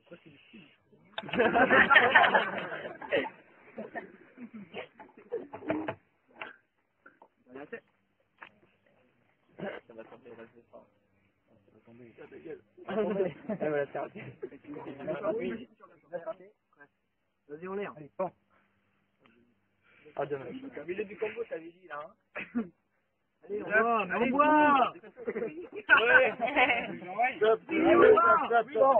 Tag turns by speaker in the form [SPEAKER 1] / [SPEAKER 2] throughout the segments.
[SPEAKER 1] Ça va tomber, là, je vais pas. Ça va tomber.
[SPEAKER 2] Elle va la faire.
[SPEAKER 1] Vas-y, on est.
[SPEAKER 2] Allez, bon. Ah, dommage.
[SPEAKER 1] Au milieu du combo, t'avais dit, là, hein. Allez, on
[SPEAKER 2] boit,
[SPEAKER 1] boit, on boit. Ouais. Stop,
[SPEAKER 2] Bon.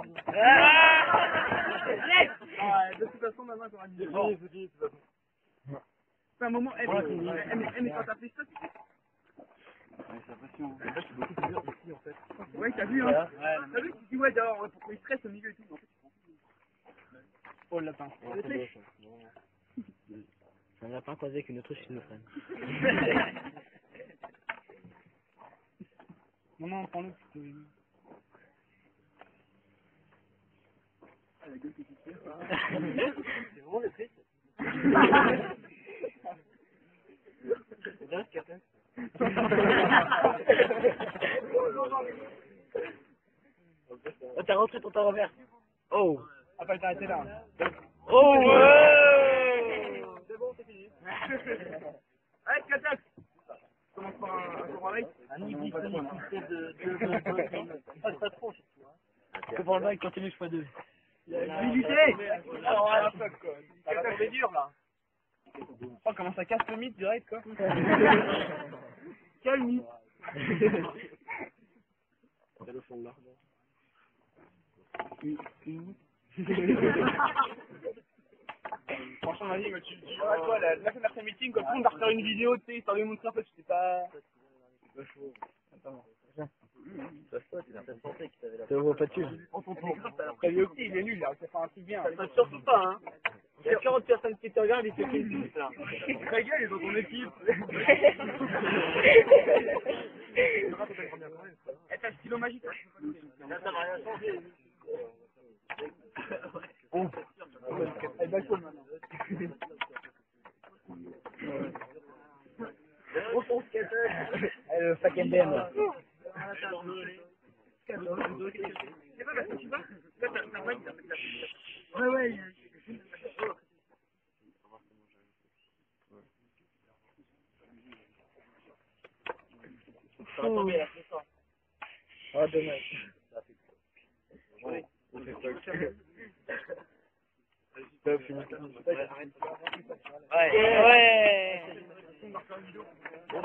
[SPEAKER 1] de toute façon, maintenant, t'auras dit.
[SPEAKER 2] C'est fini, de toute façon.
[SPEAKER 1] C'est un moment,
[SPEAKER 2] Voilà, c'est fini.
[SPEAKER 1] mais quand t'as fait ça,
[SPEAKER 2] Ouais, c'est l'impression. En fait, c'est beaucoup plus dur ici, en fait.
[SPEAKER 1] ouais, t'as vu, hein.
[SPEAKER 2] Ouais,
[SPEAKER 1] T'as vu, tu dis, ouais, d'ailleurs, pour qu'il stresse au milieu et tout. En fait,
[SPEAKER 2] oh, le lapin.
[SPEAKER 1] Ouais, c'est beau,
[SPEAKER 2] C'est un lapin croisé avec une autruche schizophrène. Non, non, prends-le.
[SPEAKER 1] Ah, la gueule que tu tires.
[SPEAKER 2] C'est vraiment le triste. C'est dingue, Captain. Oh, t'as rentré ton temps revers. Oh.
[SPEAKER 1] Ah, pas t'arrêter là.
[SPEAKER 2] Oh,
[SPEAKER 1] C'est bon, c'est fini. Allez, Katak. Commence par un tour avec.
[SPEAKER 2] un nid de pas trop, surtout. Que pour le bail, continue x2.
[SPEAKER 1] Milité. Alors, un fuck, quoi. Ça va tomber dur, là. Oh, comment ça casse le mythe direct, quoi. Quel mythe.
[SPEAKER 2] C'est le fond de l'arbre.
[SPEAKER 1] Franchement, vas-y, tu vois quoi, la semaine après meeting, quand tout le monde va refaire une vidéo, tu sais, histoire de montrer un peu que c'était pas. Attends.
[SPEAKER 2] Ça vaut pas dessus.
[SPEAKER 1] T'as vu aussi, il est nul, là, il fait un truc bien. Ça surtout pas, hein. Il y a 40 personnes qui te regardent, il fait une minute, là. Ta gueule, ils est dans ton équipe. Eh, t'as le stylo magique, là.
[SPEAKER 2] Là, ça va rien changer.
[SPEAKER 1] Elle va chaud, maintenant.
[SPEAKER 2] Le fuck and bam.
[SPEAKER 1] C'est pas parce que tu vas, là, t'as pas dit, ouais, ouais.
[SPEAKER 2] Ça va tomber, là, c'est ça. Ah, dommage. Ouais. Ouais.